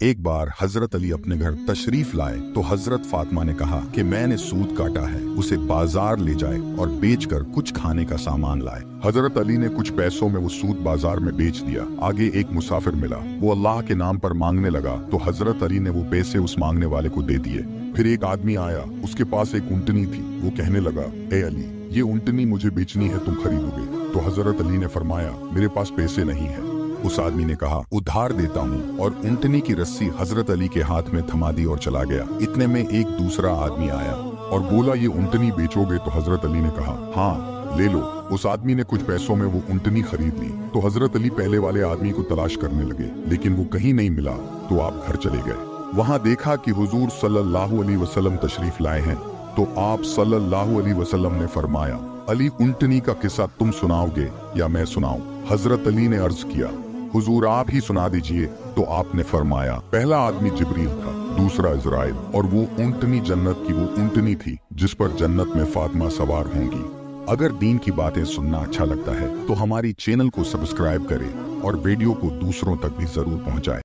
एक बार हजरत अली अपने घर तशरीफ लाए तो हजरत फातिमा ने कहा कि मैंने सूद काटा है, उसे बाजार ले जाए और बेचकर कुछ खाने का सामान लाए। हजरत अली ने कुछ पैसों में वो सूद बाजार में बेच दिया। आगे एक मुसाफिर मिला, वो अल्लाह के नाम पर मांगने लगा तो हजरत अली ने वो पैसे उस मांगने वाले को दे दिए। फिर एक आदमी आया, उसके पास एक ऊँटनी थी। वो कहने लगा, ए अली, ये ऊँटनी मुझे बेचनी है, तुम खरीदोगे? तो हजरत अली ने फरमाया, मेरे पास पैसे नहीं है। उस आदमी ने कहा, उधार देता हूँ, और ऊँटनी की रस्सी हजरत अली के हाथ में थमा दी और चला गया। इतने में एक दूसरा आदमी आया और बोला, ये ऊँटनी बेचोगे? तो हजरत अली ने कहा, हाँ ले लो। उस आदमी ने कुछ पैसों में वो ऊँटनी खरीद ली। तो हजरत अली पहले वाले आदमी को तलाश करने लगे, लेकिन वो कहीं नहीं मिला। तो आप घर चले गए। वहाँ देखा कि हुजूर सल्लल्लाहु अलैहि वसल्लम तशरीफ लाए हैं। तो आप सल्लल्लाहु अलैहि वसल्लम ने फरमाया, अली, ऊँटनी का किस्सा तुम सुनाओगे या मैं सुनाऊं? हजरत अली ने अर्ज किया, हुजूर आप ही सुना दीजिए। तो आपने फरमाया, पहला आदमी जिब्रील था, दूसरा इजराइल, और वो ऊँटनी जन्नत की वो ऊँटनी थी जिस पर जन्नत में फातिमा सवार होंगी। अगर दीन की बातें सुनना अच्छा लगता है तो हमारी चैनल को सब्सक्राइब करें और वीडियो को दूसरों तक भी जरूर पहुंचाएं।